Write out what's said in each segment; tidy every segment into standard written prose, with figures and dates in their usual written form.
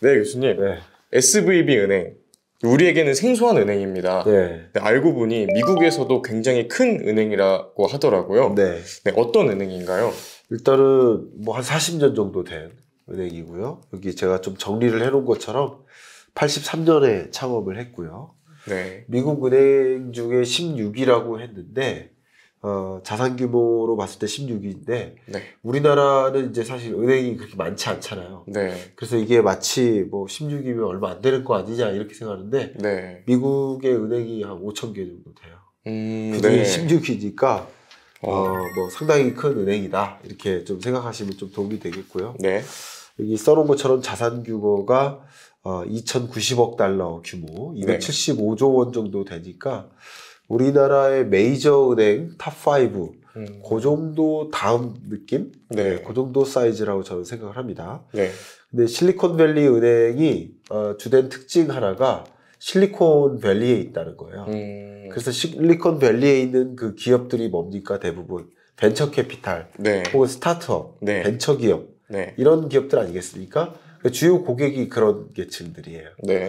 네, 교수님. 네. SVB은행. 우리에게는 생소한 은행입니다. 네. 네, 알고 보니 미국에서도 굉장히 큰 은행이라고 하더라고요. 네. 네, 어떤 은행인가요? 일단은 뭐 한 40년 정도 된 은행이고요. 여기 제가 좀 정리를 해놓은 것처럼 83년에 창업을 했고요. 네. 미국 은행 중에 16위라고 했는데 자산 규모로 봤을 때 16위인데 네. 우리나라는 이제 사실 은행이 그렇게 많지 않잖아요. 네. 그래서 이게 마치 뭐 16위면 얼마 안 되는 거 아니냐 이렇게 생각하는데 네. 미국의 은행이 한 5천 개 정도 돼요. 그중에 네. 16위니까 뭐 상당히 큰 은행이다 이렇게 좀 생각하시면 좀 도움이 되겠고요. 네. 여기 써놓은 것처럼 자산 규모가 2,090억 달러 규모, 275조 원 정도 되니까 우리나라의 메이저 은행 탑5 그 정도 다음 느낌? 네. 그 정도 사이즈라고 저는 생각을 합니다. 네. 근데 실리콘밸리 은행이 주된 특징 하나가 실리콘밸리에 있다는 거예요. 그래서 실리콘밸리에 있는 그 기업들이 뭡니까? 대부분 벤처 캐피탈, 네. 혹은 스타트업, 네. 벤처 기업 네. 이런 기업들 아니겠습니까? 주요 고객이 그런 계층들이에요. 네.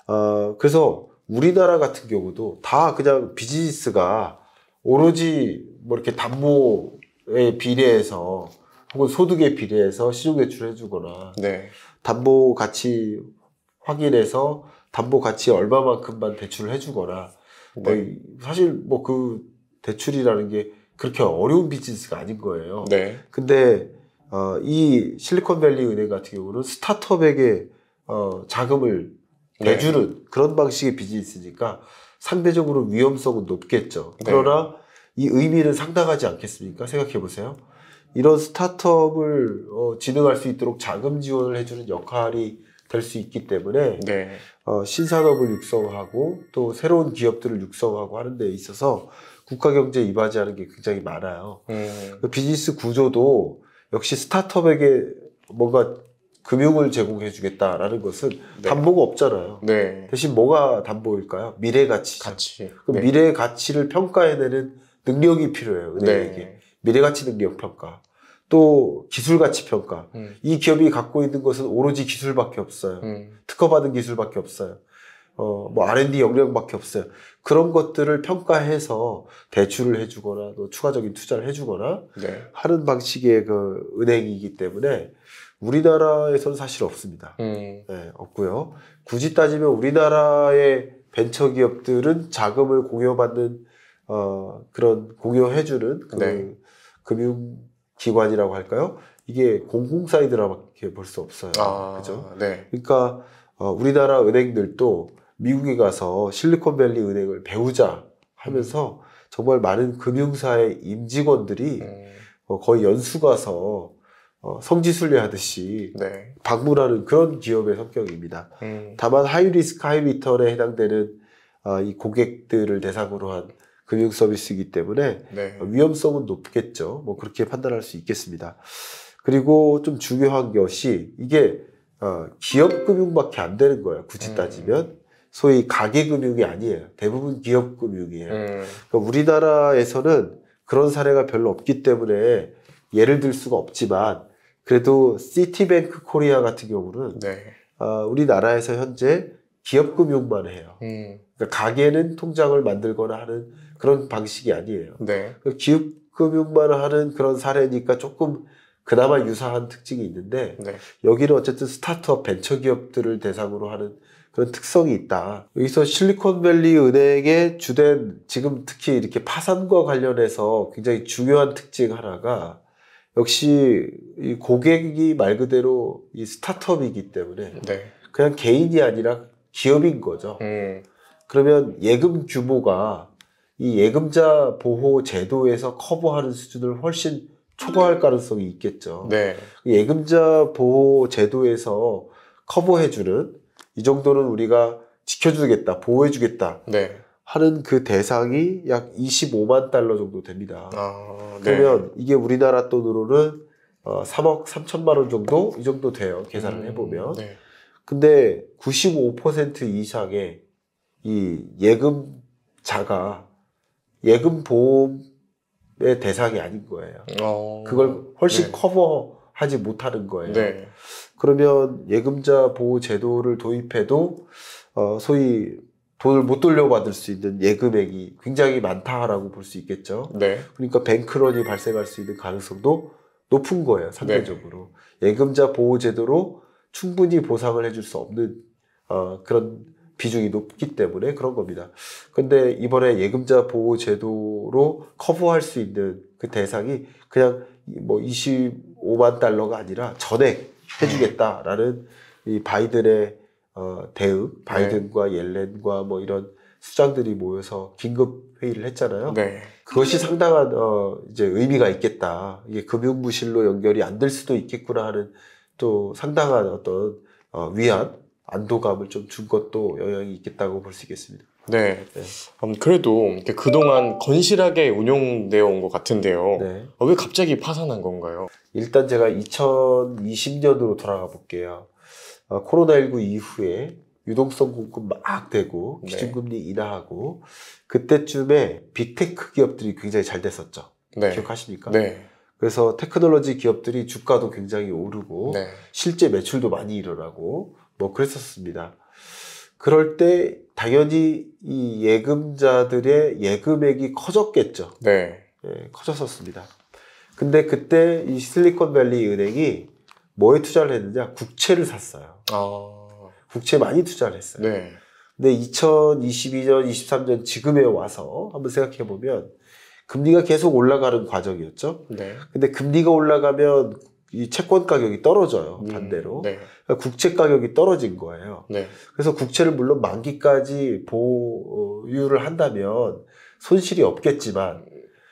그래서 우리나라 같은 경우도 다 그냥 비즈니스가 오로지 뭐 이렇게 담보에 비례해서 혹은 소득에 비례해서 신용대출을 해주거나 네. 담보 가치 확인해서 담보 가치 얼마만큼만 대출을 해주거나 네. 사실 뭐 그 대출이라는 게 그렇게 어려운 비즈니스가 아닌 거예요. 네. 근데 이 실리콘밸리 은행 같은 경우는 스타트업에게 자금을 내주는 그런 방식의 비즈니스니까 상대적으로 위험성은 높겠죠. 네. 그러나 이 의미는 상당하지 않겠습니까? 생각해 보세요. 이런 스타트업을 진흥할 수 있도록 자금 지원을 해주는 역할이 될 수 있기 때문에 네. 신산업을 육성하고 또 새로운 기업들을 육성하고 하는 데 있어서 국가경제에 이바지하는 게 굉장히 많아요. 그 비즈니스 구조도 역시 스타트업에게 뭔가 금융을 제공해 주겠다라는 것은 네. 담보가 없잖아요. 네. 대신 뭐가 담보일까요? 미래 가치죠. 가치. 그 네. 미래 가치를 평가해내는 능력이 필요해요. 은행에게. 네. 미래 가치 능력 평가. 또 기술 가치 평가. 이 기업이 갖고 있는 것은 오로지 기술밖에 없어요. 특허받은 기술밖에 없어요. 뭐 R&D 역량밖에 없어요. 그런 것들을 평가해서 대출을 해주거나 또 추가적인 투자를 해주거나 네. 하는 방식의 그 은행이기 때문에 우리나라에서는 사실 없습니다. 네, 없고요. 굳이 따지면 우리나라의 벤처 기업들은 자금을 공여받는 그런 공여해주는 그 네. 금융기관이라고 할까요? 이게 공공사이드라밖에 볼 수 없어요. 그죠? 네. 그러니까 우리나라 은행들도 미국에 가서 실리콘밸리 은행을 배우자 하면서 정말 많은 금융사의 임직원들이 거의 연수 가서 성지순례 하듯이 네. 방문하는 그런 기업의 성격입니다. 다만 하이리스크 하이리턴에 해당되는 이 고객들을 대상으로 한 금융 서비스이기 때문에 네. 위험성은 높겠죠. 뭐 그렇게 판단할 수 있겠습니다. 그리고 좀 중요한 것이 이게 기업 금융밖에 안 되는 거예요. 굳이 따지면 소위 가계 금융이 아니에요. 대부분 기업 금융이에요. 그러니까 우리나라에서는 그런 사례가 별로 없기 때문에 예를 들 수가 없지만 그래도 시티뱅크 코리아 같은 경우는 네. 우리나라에서 현재 기업 금융만 해요. 그러니까 가계는 통장을 만들거나 하는 그런 방식이 아니에요. 네. 기업 금융만 하는 그런 사례니까 조금 그나마 유사한 특징이 있는데 네. 여기는 어쨌든 스타트업 벤처 기업들을 대상으로 하는 그런 특성이 있다. 여기서 실리콘밸리 은행의 주된 지금 특히 이렇게 파산과 관련해서 굉장히 중요한 특징 하나가 역시 이 고객이 말 그대로 이 스타트업이기 때문에 네. 그냥 개인이 아니라 기업인 거죠. 그러면 예금 규모가 이 예금자 보호 제도에서 커버하는 수준을 훨씬 초과할 가능성이 있겠죠. 네. 예금자 보호 제도에서 커버해주는 이 정도는 우리가 지켜주겠다, 보호해주겠다 네. 하는 그 대상이 약 25만 달러 정도 됩니다. 네. 그러면 이게 우리나라 돈으로는 3억 3천만 원 정도? 이 정도 돼요. 계산을 해보면. 네. 근데 95% 이상의 이 예금자가 예금 보험의 대상이 아닌 거예요. 그걸 훨씬 네. 하지 못하는 거예요. 네. 그러면 예금자 보호 제도를 도입해도 소위 돈을 못 돌려받을 수 있는 예금액이 굉장히 많다라고 볼 수 있겠죠. 네. 그러니까 뱅크런이 발생할 수 있는 가능성도 높은 거예요, 상대적으로. 예금자 보호 제도로 충분히 보상을 해줄 수 없는 그런 비중이 높기 때문에 그런 겁니다. 근데 이번에 예금자 보호 제도로 커버할 수 있는 그 대상이 그냥 뭐 25만 달러가 아니라 전액 해주겠다라는 이 바이든의 대응, 바이든과 옐렌과 뭐 이런 수장들이 모여서 긴급 회의를 했잖아요. 네. 그것이 상당한 이제 의미가 있겠다. 이게 금융부실로 연결이 안 될 수도 있겠구나 하는 또 상당한 어떤 위안, 안도감을 좀 준 것도 영향이 있겠다고 볼 수 있겠습니다. 네. 그래도 이렇게 그동안 건실하게 운용되어 온 것 같은데요. 네. 왜 갑자기 파산한 건가요? 일단 제가 2020년으로 돌아가 볼게요. 코로나19 이후에 유동성 공급 막 되고 기준금리 인하하고 그때쯤에 빅테크 기업들이 굉장히 잘 됐었죠. 네. 기억하십니까? 네. 그래서 테크놀로지 기업들이 주가도 굉장히 오르고 네. 실제 매출도 많이 일어나고 뭐 그랬었습니다. 그럴 때 당연히 이 예금자들의 예금액이 커졌겠죠. 네. 예, 커졌었습니다. 근데 그때 이 실리콘밸리 은행이 뭐에 투자를 했느냐? 국채를 샀어요. 국채 많이 투자를 했어요. 네. 근데 2022년, 23년 지금에 와서 한번 생각해 보면 금리가 계속 올라가는 과정이었죠. 네. 근데 금리가 올라가면 이 채권 가격이 떨어져요. 반대로. 네. 그러니까 국채 가격이 떨어진 거예요. 네. 그래서 국채를 물론 만기까지 보유를 한다면 손실이 없겠지만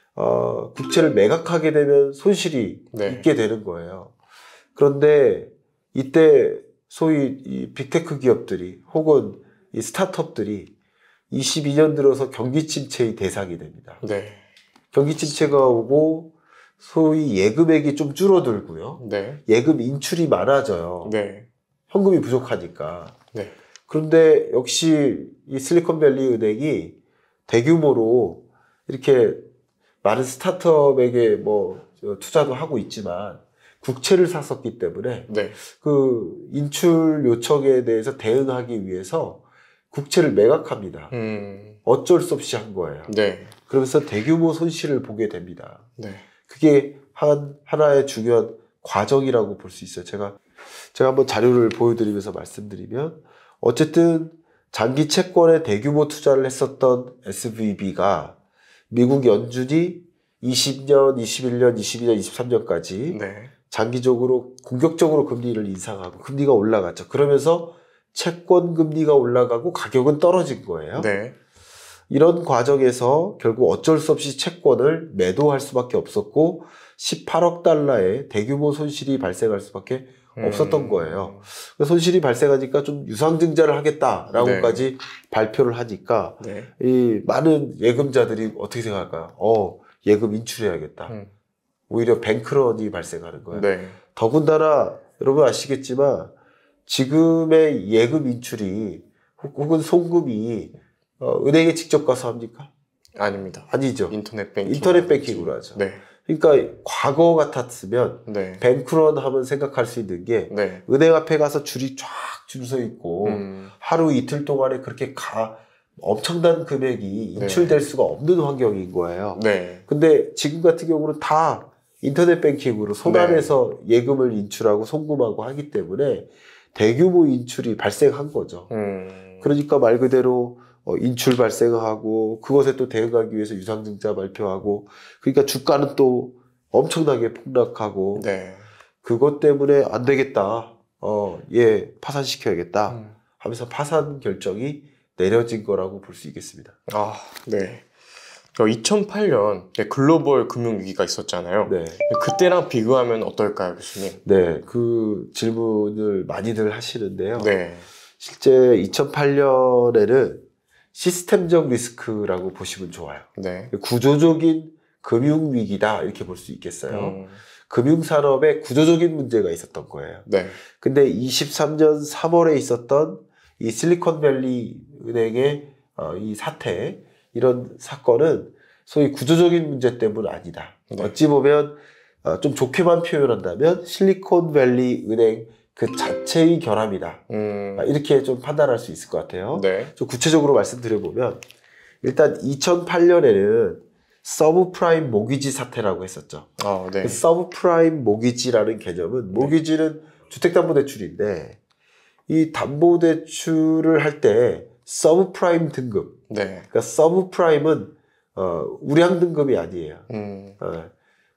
국채를 매각하게 되면 손실이 있게 되는 거예요. 그런데 이때 소위 이 빅테크 기업들이 혹은 이 스타트업들이 22년 들어서 경기 침체의 대상이 됩니다. 네. 경기 침체가 오고 소위 예금액이 좀 줄어들고요. 네. 예금 인출이 많아져요. 네. 현금이 부족하니까. 네. 그런데 역시 이 실리콘밸리 은행이 대규모로 이렇게 많은 스타트업에게 뭐 투자도 하고 있지만 국채를 샀었기 때문에 네. 그 인출 요청에 대해서 대응하기 위해서 국채를 매각합니다. 어쩔 수 없이 한 거예요. 네. 그러면서 대규모 손실을 보게 됩니다. 네. 그게 하나의 중요한 과정이라고 볼 수 있어요. 제가 한번 자료를 보여드리면서 말씀드리면 어쨌든 장기 채권에 대규모 투자를 했었던 SVB가 미국 연준이 20년, 21년, 22년, 23년까지 네. 장기적으로 공격적으로 금리를 인상하고 금리가 올라갔죠. 그러면서 채권 금리가 올라가고 가격은 떨어진 거예요. 네. 이런 과정에서 결국 어쩔 수 없이 채권을 매도할 수밖에 없었고 18억 달러의 대규모 손실이 발생할 수밖에 없었던 거예요. 손실이 발생하니까 좀 유상증자를 하겠다라고까지 발표를 하니까 이 많은 예금자들이 어떻게 생각할까요? 예금 인출해야겠다. 오히려 뱅크런이 발생하는 거예요. 더군다나 여러분 아시겠지만 지금의 예금 인출이 혹은 송금이 은행에 직접 가서 합니까? 아닙니다. 아니죠. 인터넷 뱅킹으로 하죠. 네. 그러니까 과거 같았으면 뱅크런 하면 생각할 수 있는 게 은행 앞에 가서 줄이 쫙 줄 서 있고 하루 이틀 동안에 그렇게 엄청난 금액이 인출될 수가 없는 환경인 거예요. 근데 지금 같은 경우는 다 인터넷 뱅킹으로 손안에서 예금을 인출하고 송금하고 하기 때문에 대규모 인출이 발생한 거죠. 그러니까 말 그대로 인출 발생하고 그것에 또 대응하기 위해서 유상증자 발표하고 그러니까 주가는 또 엄청나게 폭락하고 그것 때문에 안 되겠다. 파산시켜야겠다 하면서 파산 결정이 내려진 거라고 볼 수 있겠습니다. 네. 2008년 글로벌 금융위기가 있었잖아요. 그때랑 비교하면 어떨까요, 교수님? 네, 그 질문을 많이들 하시는데요. 실제 2008년에는 시스템적 리스크라고 보시면 좋아요. 구조적인 금융위기다 이렇게 볼 수 있겠어요. 금융산업에 구조적인 문제가 있었던 거예요. 근데 23년 3월에 있었던 이 실리콘밸리 은행의 이 사태, 이런 사건은 소위 구조적인 문제 때문 아니다. 어찌 보면 좀 좋게만 표현한다면 실리콘밸리 은행 그 자체의 결함이다. 이렇게 좀 판단할 수 있을 것 같아요. 네. 좀 구체적으로 말씀드려보면 일단 2008년에는 서브프라임 모기지 사태라고 했었죠. 네. 그 서브프라임 모기지라는 개념은 모기지는 주택담보대출인데 이 담보대출을 할 때 서브프라임 등급, 네. 그러니까 서브프라임은 우량 등급이 아니에요. 그러니까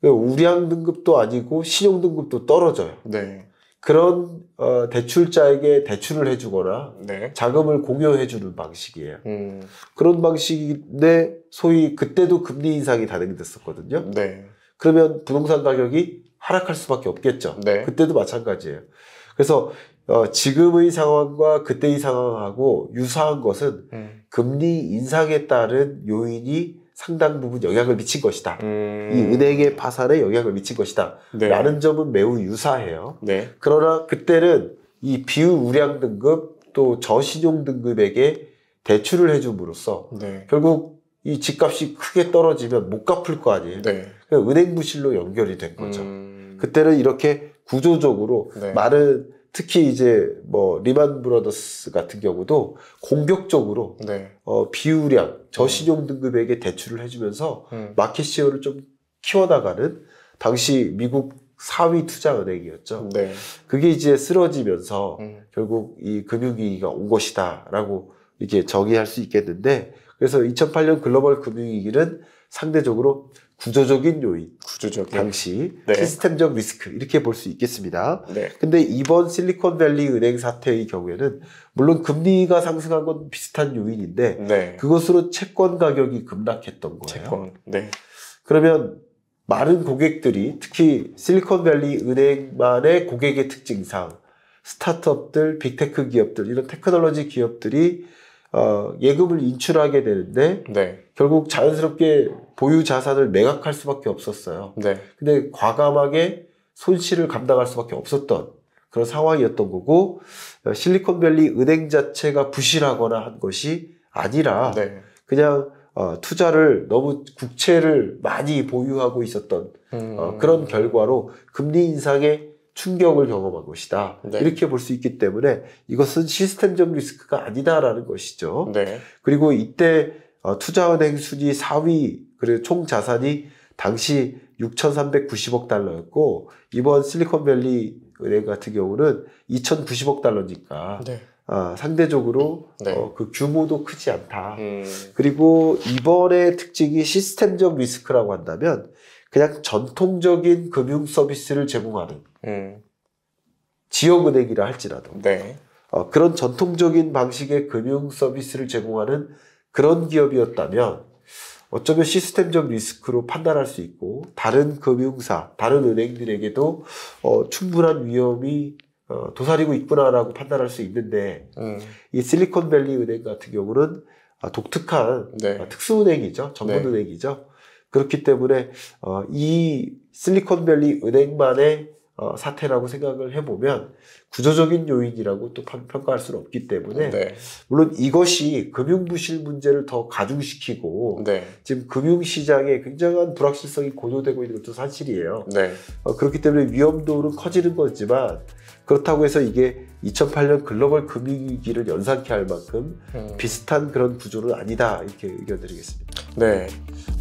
우량 등급도 아니고 신용 등급도 떨어져요. 네. 그런 대출자에게 대출을 해주거나 네. 자금을 공여해주는 방식이에요. 그런 방식인데 소위 그때도 금리 인상이 단행됐었거든요. 네. 그러면 부동산 가격이 하락할 수밖에 없겠죠. 네. 그때도 마찬가지예요. 그래서 지금의 상황과 그때의 상황하고 유사한 것은 금리 인상에 따른 요인이 상당 부분 영향을 미친 것이다. 이 은행의 파산에 영향을 미친 것이다. 네. 라는 점은 매우 유사해요. 네. 그러나 그때는 이 비우량 등급 또 저신용 등급에게 대출을 해줌으로써 네. 결국 이 집값이 크게 떨어지면 못 갚을 거 아니에요. 네. 그러니까 은행 부실로 연결이 된 거죠. 그때는 이렇게 구조적으로 네. 많은 특히 이제 뭐 리만 브라더스 같은 경우도 공격적으로 네. 비우량 저신용 등급에게 대출을 해주면서 마켓 시어를 좀 키워나가는 당시 미국 4위 투자은행이었죠. 네. 그게 이제 쓰러지면서 결국 이 금융위기가 온 것이다라고 이렇게 정의할 수 있겠는데, 그래서 2008년 글로벌 금융위기는 상대적으로 구조적인 요인, 당시 네. 시스템적 리스크 이렇게 볼 수 있겠습니다. 네. 근데 이번 실리콘밸리 은행 사태의 경우에는 물론 금리가 상승한 건 비슷한 요인인데 네. 그것으로 채권 가격이 급락했던 거예요. 채권. 네. 그러면 많은 고객들이 특히 실리콘밸리 은행만의 고객의 특징상 스타트업들, 빅테크 기업들, 이런 테크놀로지 기업들이 예금을 인출하게 되는데 네. 결국 자연스럽게 보유 자산을 매각할 수밖에 없었어요. 네. 근데 과감하게 손실을 감당할 수밖에 없었던 그런 상황이었던 거고, 실리콘밸리 은행 자체가 부실하거나 한 것이 아니라 네. 그냥 투자를 너무 국채를 많이 보유하고 있었던 그런 결과로 금리 인상의 충격을 경험한 것이다. 네. 이렇게 볼 수 있기 때문에 이것은 시스템적 리스크가 아니다라는 것이죠. 네. 그리고 이때 투자은행 순위 4위, 그리고 총 자산이 당시 6,390억 달러였고 이번 실리콘밸리 은행 같은 경우는 2,090억 달러니까 네. 상대적으로 네. 그 규모도 크지 않다. 그리고 그리고 이번의 특징이 시스템적 리스크라고 한다면 그냥 전통적인 금융 서비스를 제공하는 지역은행이라 할지라도 네. 그런 전통적인 방식의 금융 서비스를 제공하는 그런 기업이었다면 어쩌면 시스템적 리스크로 판단할 수 있고 다른 금융사, 다른 은행들에게도 충분한 위험이 도사리고 있구나라고 판단할 수 있는데 이 실리콘밸리 은행 같은 경우는 독특한 네. 특수은행이죠. 전문은행이죠. 그렇기 때문에 이 실리콘밸리 은행만의 사태라고 생각을 해보면 구조적인 요인이라고 또 평가할 수는 없기 때문에 네. 물론 이것이 금융부실 문제를 더 가중시키고 네. 지금 금융시장에 굉장한 불확실성이 고조되고 있는 것도 사실이에요. 네. 그렇기 때문에 위험도는 커지는 거지만 그렇다고 해서 이게 2008년 글로벌 금융위기를 연상케 할 만큼 비슷한 그런 구조는 아니다, 이렇게 의견 드리겠습니다. 네.